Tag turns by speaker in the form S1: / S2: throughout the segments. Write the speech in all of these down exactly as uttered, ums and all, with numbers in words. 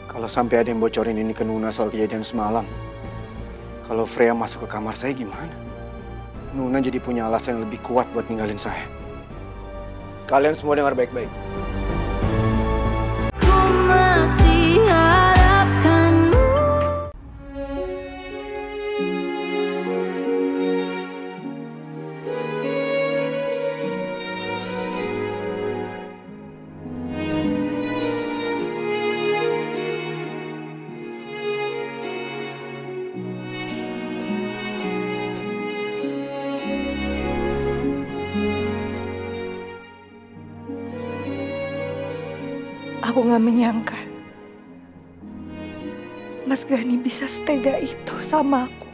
S1: Kalau sampai ada yang bocorin ini ke Nuna soal kejadian semalam, kalau Freya masuk ke kamar saya gimana? Nuna jadi punya alasan yang lebih kuat buat ninggalin saya. Kalian semua dengar baik-baik.
S2: Ku masih harapkanmu.
S3: Aku gak menyangka Mas Gani bisa setega itu sama aku.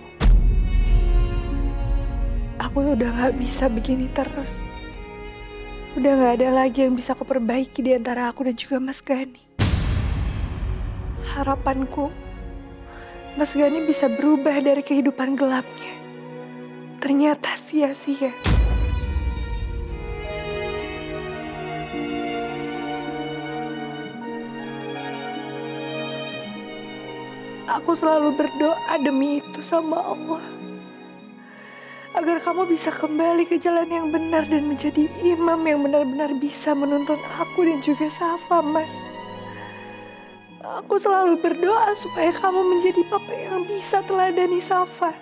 S3: Aku udah gak bisa begini terus. Udah gak ada lagi yang bisa aku perbaiki di antara aku dan juga Mas Gani. Harapanku, Mas Gani bisa berubah dari kehidupan gelapnya. Ternyata sia-sia. Aku selalu berdoa demi itu sama Allah. Agar kamu bisa kembali ke jalan yang benar dan menjadi imam yang benar-benar bisa menuntun aku dan juga Safa, Mas. Aku selalu berdoa supaya kamu menjadi papa yang bisa teladani Safa.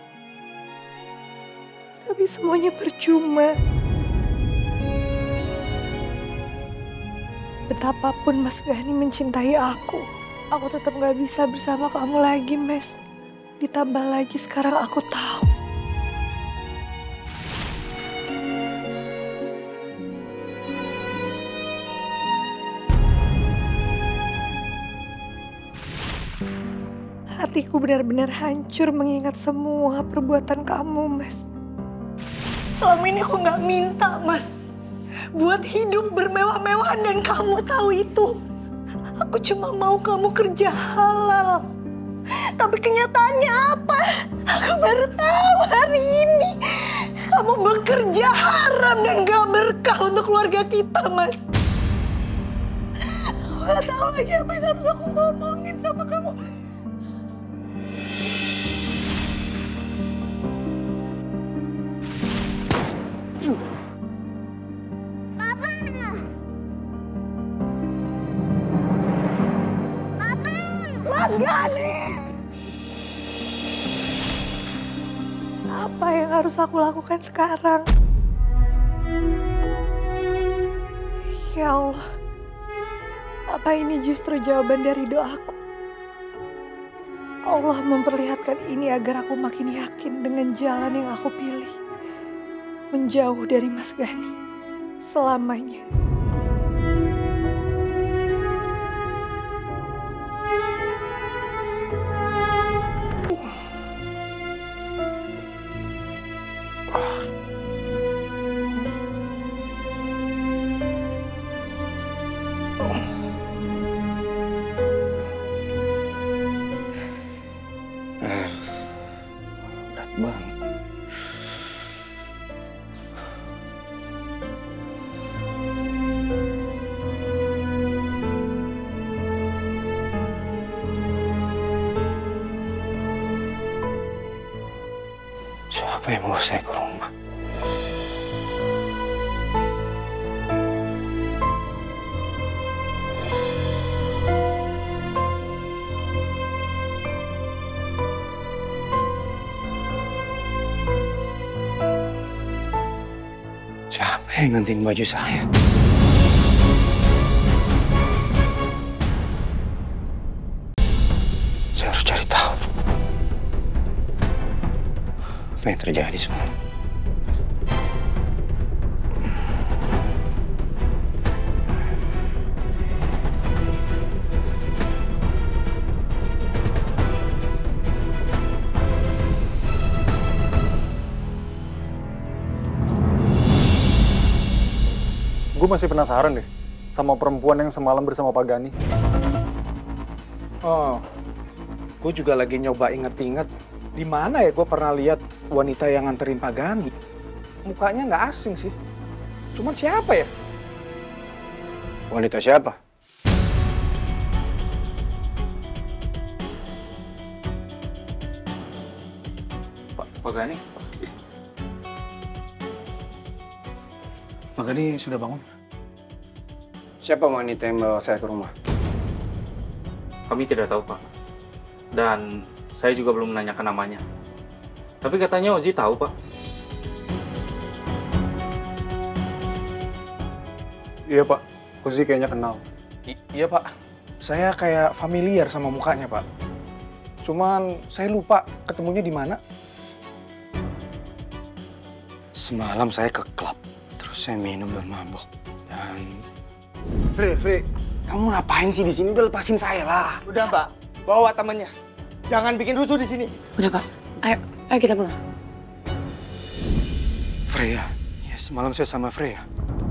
S3: Tapi semuanya percuma. Betapapun Mas Gani mencintai aku, aku tetap gak bisa bersama kamu lagi, Mas. Ditambah lagi sekarang aku tahu. Hatiku benar-benar hancur mengingat semua perbuatan kamu, Mas. Selama ini aku gak minta, Mas, buat hidup bermewah-mewahan dan kamu tahu itu. Aku cuma mau kamu kerja halal. Tapi kenyataannya apa? Aku baru tahu hari ini. Kamu bekerja haram dan gak berkah untuk keluarga kita, Mas. Aku gak tahu lagi apa yang harus aku ngomongin sama kamu. Mas Gani! Apa yang harus aku lakukan sekarang? Ya Allah, apa ini justru jawaban dari doaku? Allah memperlihatkan ini agar aku makin yakin dengan jalan yang aku pilih. Menjauh dari Mas Gani selamanya.
S1: Berat banget. Siapa yang bawa saya ke rumah? Siapa yang ngantin baju saya? Saya harus cari tahu. Apa yang terjadi semalam?
S4: Gue masih penasaran deh sama perempuan yang semalam bersama Pak Gani.
S5: Oh, gue juga lagi nyoba inget-inget di mana ya gue pernah lihat wanita yang nganterin Pak Gani. Mukanya nggak asing sih. Cuman siapa ya?
S1: Wanita siapa?
S5: Pak Gani. Pak Gani sudah bangun?
S1: Siapa wanita yang bawa saya ke rumah?
S6: Kami tidak tahu, Pak. Dan saya juga belum menanyakan namanya. Tapi katanya Ozi tahu, Pak.
S4: Iya, Pak. Ozi kayaknya kenal.
S5: I iya, Pak. Saya kayak familiar sama mukanya, Pak. Cuman saya lupa ketemunya di mana.
S1: Semalam saya ke klub, terus saya minum dan mabuk. Dan... Fre, Fre, kamu ngapain sih di sini? Udah lepasin saya lah.
S7: Udah, Mbak. Bawa temennya. Jangan bikin rusuh di sini.
S3: Udah, Pak. Ayo, ayo kita pulang.
S1: Freya? Ya, semalam saya sama Freya.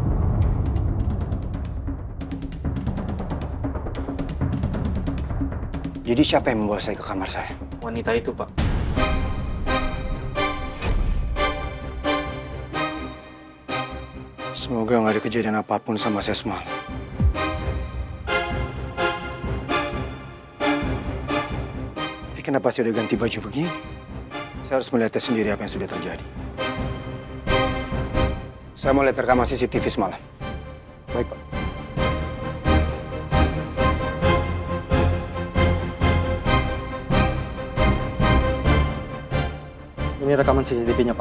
S1: Jadi siapa yang membawa saya ke kamar saya?
S6: Wanita itu, Pak.
S1: Semoga nggak ada kejadian apapun sama saya semalam. Tapi kenapa saya udah ganti baju begini? Saya harus melihatnya sendiri apa yang sudah terjadi. Saya mau lihat rekaman C C T V semalam.
S4: Baik, Pak. Ini rekaman C C T V-nya, Pak.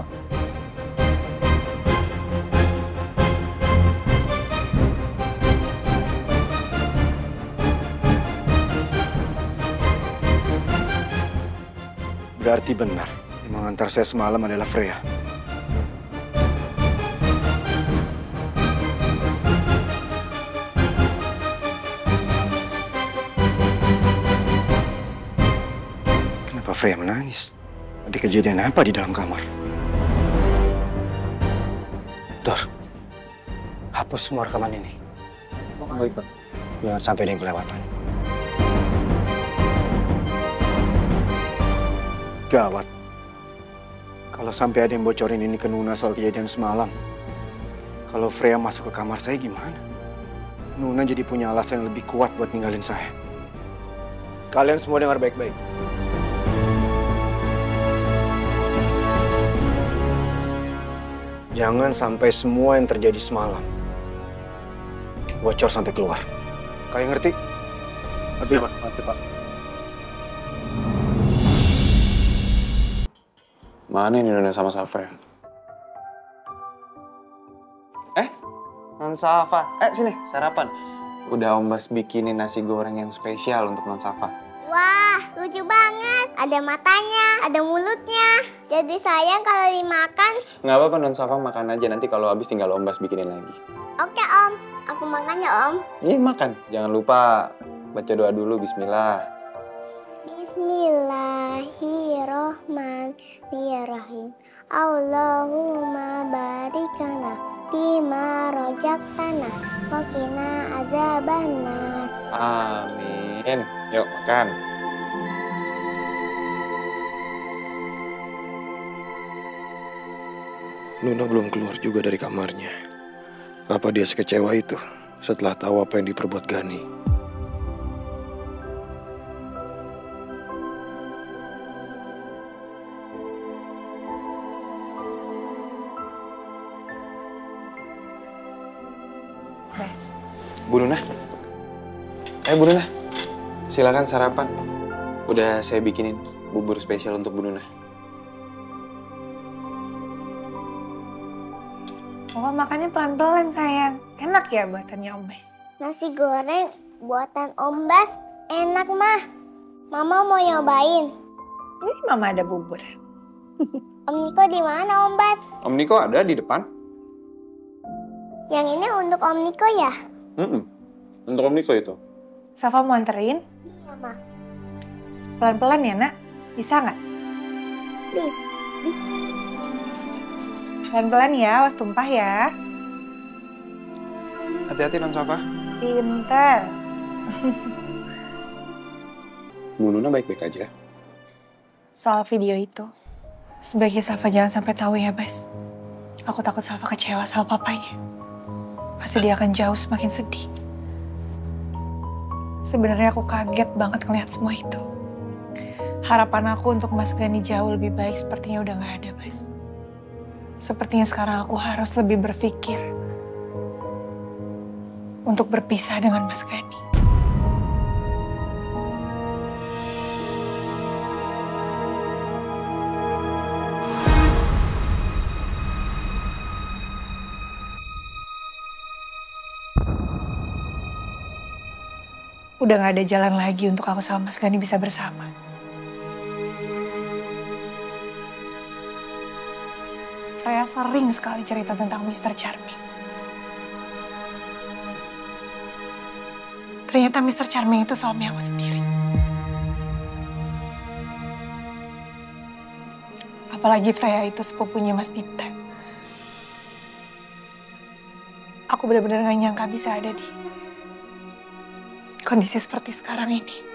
S1: Berarti benar, yang mengantar saya semalam adalah Freya. Kenapa Freya menangis? Ada kejadian apa di dalam kamar? Dor, hapus semua rekaman ini.
S4: Baik, Pak.
S1: Jangan sampai ada yang kelewatan. Gawat. Kalau sampai ada yang bocorin ini ke Nuna soal kejadian semalam. Kalau Freya masuk ke kamar saya gimana? Nuna jadi punya alasan yang lebih kuat buat ninggalin saya. Kalian semua dengar baik-baik. Jangan sampai semua yang terjadi semalam bocor sampai keluar. Kalian ngerti?
S4: Ngerti, Pak. Ngerti, Pak.
S8: Mana ini Nona sama Safa ya? Eh, Non Safa. Eh, sini, sarapan. Udah Om Bas bikinin nasi goreng yang spesial untuk Non Safa.
S9: Wah, lucu banget. Ada matanya, ada mulutnya. Jadi sayang kalau dimakan.
S8: Nggak apa-apa, Non Safa makan aja. Nanti kalau habis tinggal Om Bas bikinin lagi.
S9: Oke, Om. Aku makan ya, Om.
S8: Iya, makan. Jangan lupa baca doa dulu, bismillah.
S9: Bismillahirrohmanirrohim. Allahumma barikana bima rojaktana wakina azabannar.
S8: Amin. Yuk, makan.
S1: Nuna belum keluar juga dari kamarnya. Apa dia sekecewa itu setelah tahu apa yang diperbuat Gani?
S8: Bu Nuna. Eh, Bu Nuna. Silakan sarapan. Udah saya bikinin bubur spesial untuk Bu Nuna.
S3: Papa makannya pelan-pelan, sayang. Enak ya buatannya Om Bas?
S9: Nasi goreng buatan Om Bas enak, Mah. Mama mau nyobain.
S3: Ini Mama ada bubur.
S9: Om Niko di mana, Om Bas?
S8: Om Niko ada di depan.
S9: Yang ini untuk Om Niko ya?
S8: Mm-mm. Untuk Om Niko itu.
S3: Safa mau anterin?
S9: Iya, Mah.
S3: Pelan-pelan ya, Nak? Bisa nggak?
S9: Please.
S3: Pelan-pelan ya, awas tumpah ya.
S8: Hati-hati Non Safa.
S3: Pinter.
S8: Bu Nuna baik-baik aja.
S3: Soal video itu, sebaiknya Safa jangan sampai tahu ya, Bas. Aku takut Safa kecewa sama papanya. Pasti dia akan jauh semakin sedih. Sebenarnya aku kaget banget ngelihat semua itu. harapan aku untuk Mas Gani jauh lebih baik sepertinya udah gak ada, Mas. Sepertinya sekarang aku harus lebih berpikir untuk berpisah dengan Mas Gani. Udah gak ada jalan lagi untuk aku sama Mas Gani bisa bersama. Freya sering sekali cerita tentang mister Charming. Ternyata mister Charming itu suami aku sendiri. Apalagi Freya itu sepupunya Mas Dipta. Aku benar-benar gak nyangka bisa ada di kondisi seperti sekarang ini.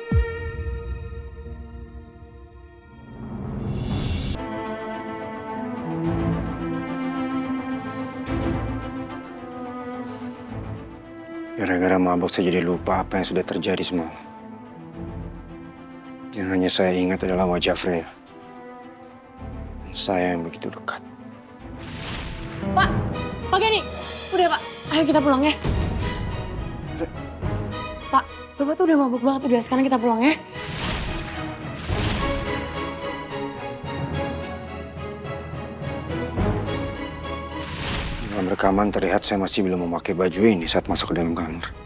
S1: Gara-gara mabok saya jadi lupa apa yang sudah terjadi semalam. Yang hanya saya ingat adalah wajah Freya. Saya yang begitu dekat.
S10: Pak, Pak Gani, udah Pak, ayo kita pulang ya. Pak, Bapak tuh udah mabuk banget, udah sekarang kita pulang ya.
S1: Dalam rekaman terlihat saya masih belum memakai baju ini saat masuk ke dalam kamar.